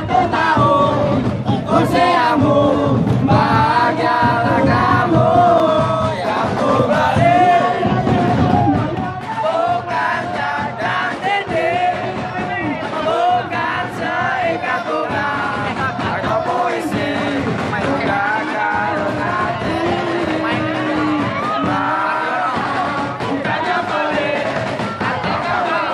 Satu tahun usiamu, bahagialah kamu. Yang ku beri bukan jadang dinding, bukan seikat bunga atau puisi, bukan kalung hati. Bukannya pelit atau kamu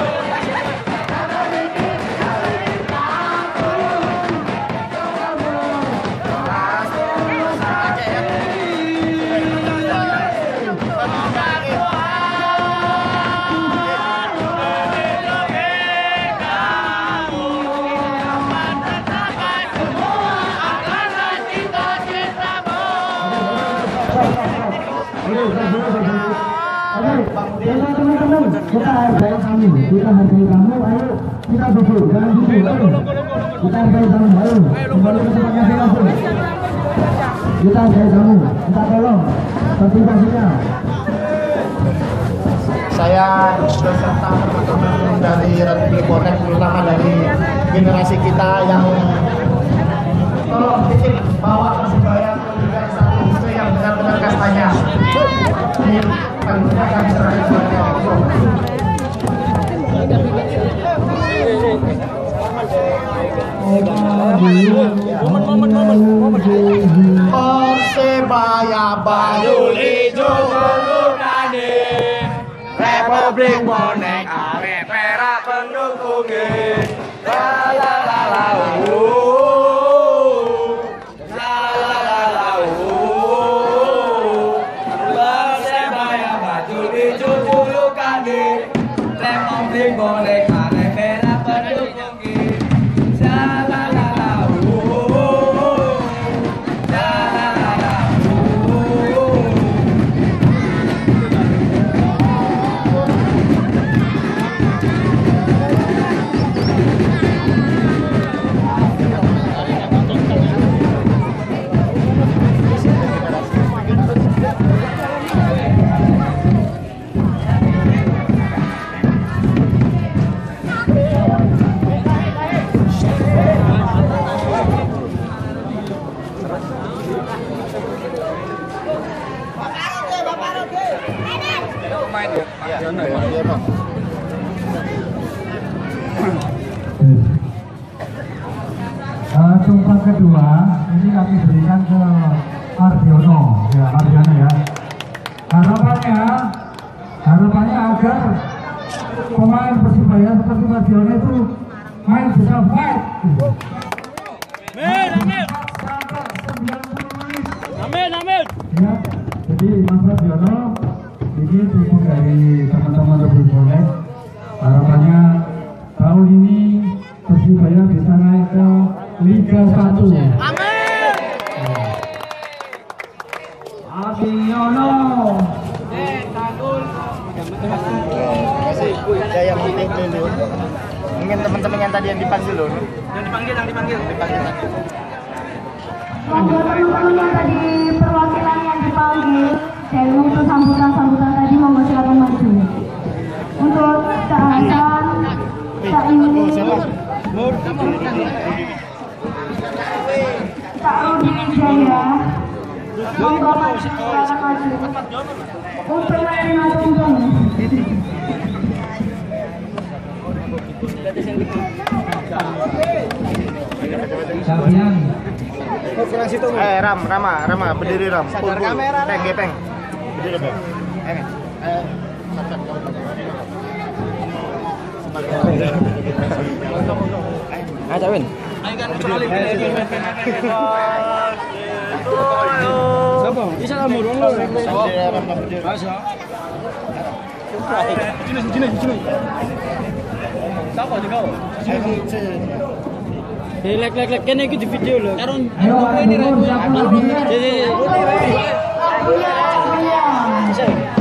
teman-teman, kita hargai kamu, ayo kita duduk, jangan duduk, ayo kita hargai kamu, ayo kembali ke tempatnya langsung, kita hargai kamu, kita tolong partisipasinya. Saya beserta teman-teman dari Rugby Bonek, terutama dari generasi kita yang tolong titip bawa Persibaya ke Liga 1 itu yang benar-benar kastanya. Ini tentunya kami serahkan kepada Allah. Persebaya Bayu Ijo pelukane, Republik Bonek arek perak pendukungnya. La la la la la la la la Persebaya Bayu Ijo pelukane, Republik Bonek arek perak pendukungnya. La la la la Tumpang kedua ini kami berikan ke Ardiono, ya Ardiono ya. Harapannya agar pemain Persibaya seperti Ardiono itu main bisa fight. Amin. Ya, jadi Mas Ardiono ini tim dari teman-teman Rugby Bonek. Harapannya tahun ini Persibaya bisa naik ke Liga 1. Amin. Ardiono. Saya meeting dulu. Mungkin teman-teman yang tadi yang dipanggil loh. Yang dipanggil. Monggo teman-teman yang tadi perwakilan yang dipanggil, saya untuk sambutan tadi monggo silakan maju. Untuk Cak Hasan, Cak Ini, Cak Rudi Jaya, monggo silakan maju. Untuk Marina Tumpeng. Rama, berdiri Ram. Gepeng. Berdiri Bang. Ayo Cawin. Siapa? Bisa kamu dong lo. Sini. Siapa juga? Lek kene iki di video lho. Karo ini